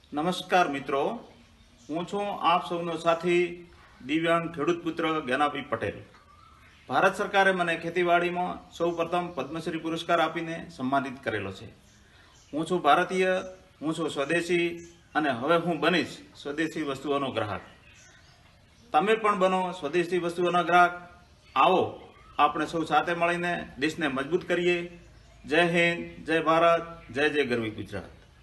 નમસ્કાર મિત્રો, હું છું આપ સૌનો સાથી દિવ્યાંગ ખેડૂત પુત્ર જ્ઞાનાભાઈ પટેલ। ભારત સરકારે મને ખેતીવાડીમાં સૌ પ્રથમ પદ્મશ્રી પુરસ્કાર આપીને સન્માનિત કરેલો છે। હું છું ભારતીય, હું છું સ્વદેશી અને હવે હું બનીશ સ્વદેશી વસ્તુઓનો ગ્રાહક। તમે પણ બનો સ્વદેશી વસ્તુઓના ગ્રાહક। આવો આપણે સૌ સાથે મળીને દેશને મજબૂત કરીએ। જય હિન્દ, જય ભારત, જય જય ગરવી ગુજરાત।